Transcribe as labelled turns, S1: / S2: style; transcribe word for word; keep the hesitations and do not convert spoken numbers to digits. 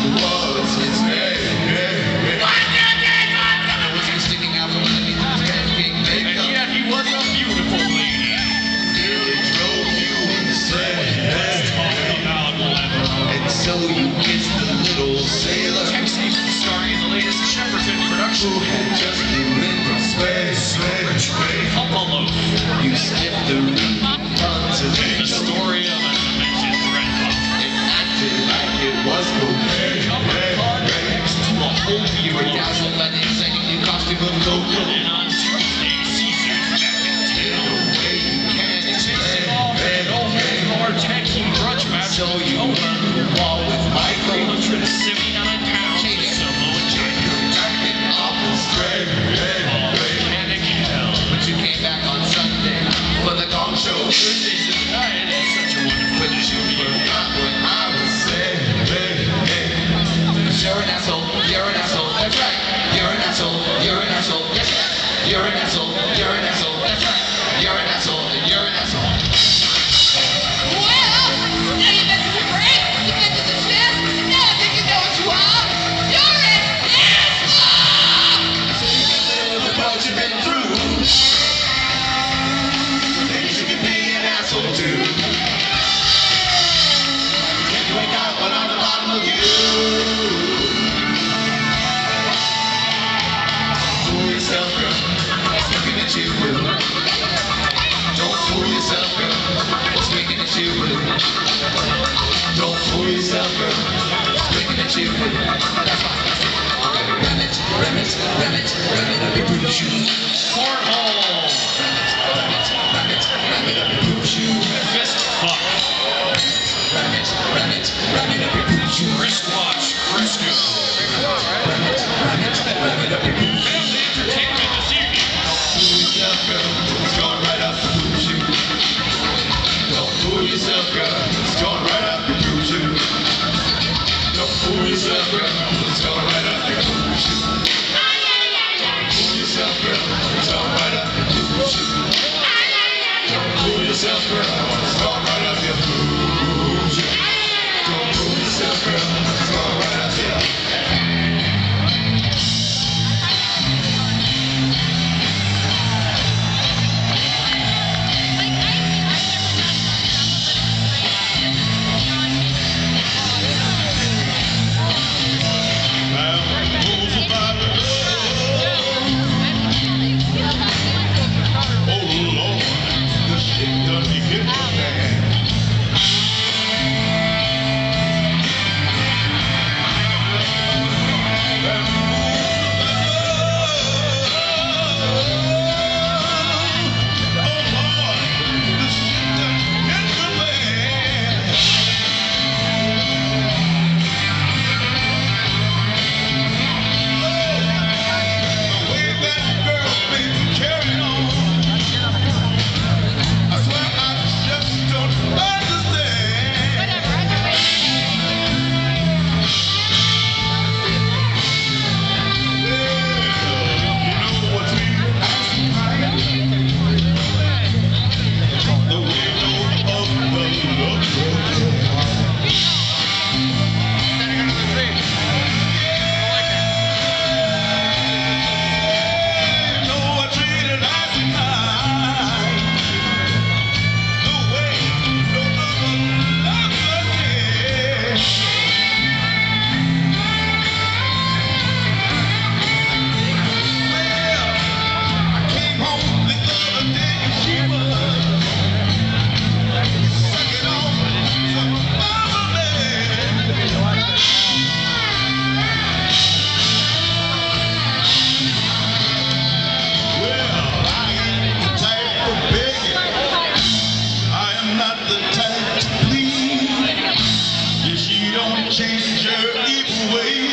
S1: was his name. There was me sticking out from underneath his pancake makeup.
S2: And yet he was a beautiful lady.
S1: Nearly drove you insane.
S2: Let's talk about leather.
S1: And so you kissed the little sailor
S2: Texas starring in the latest Shepperton production.
S1: who had just flew in from space.
S2: Apollo.
S1: You sniffed the root tons of
S2: The
S1: angel
S2: story of an demented red cup.
S1: and acted like it was cocaine.
S2: Next to a whole
S1: You were
S2: view.
S1: dazzled by the exciting new costume of Coco.
S2: And on Tuesday, Caesar's back in
S1: In
S2: town.
S1: a way you can't
S2: Facing
S1: explain.
S2: off in an no-holds-barred tag team grudge match.
S1: So you run the wall with
S2: three
S1: Michael.
S2: hundred seventy-nine pounds of Samoan Jack.
S1: Acting awful straight.
S2: Volcanic hell.
S1: But you came back on Sunday for the gong show.
S2: Thursdays and night is such a wonderful
S1: But you forgot what I was saying. You're an asshole, you're an asshole, that's right. You're an asshole, you're an asshole, yes, yes. You're an asshole, you're an asshole, that's right. You're an asshole, and you're an asshole.
S3: Well, now you mentioned the break, you mentioned the chest, now I think you know what you are. You're an asshole!
S1: So you can live with what you've been through. Maybe you can be an asshole too. Can you wake up when on the bottom of you? Fool yourself, girl. It's looking at you. Don't fool yourself, girl. It's looking at you. Don't fool yourself, girl. It's looking at you. That's fine. Ram it, ram it, ram it, ram it up your poop shoe.
S2: cornhole.
S1: Ram it, ram it, ram it up your poop shoe.
S2: Fist fuck.
S1: Ram it, ram it, ram it up your poop shoe.
S2: Wristwatch. Frisco.
S1: Ram it, ram it, ram it up your poop shoe.
S2: Family entertainment this evening.
S1: Fool yourself, girl. It's going right up your poop shoe. Don't fool yourself, girl. It's going right up your poop shoe. Don't fool yourself, girl. It's going right up your poop shoe. Don't fool yourself, girl. It's going right up your poop shoe. Don't fool yourself, girl. It's going right up your poop shoe. Don't fool yourself, girl. It's going right up your poop shoe.
S4: Change your evil ways.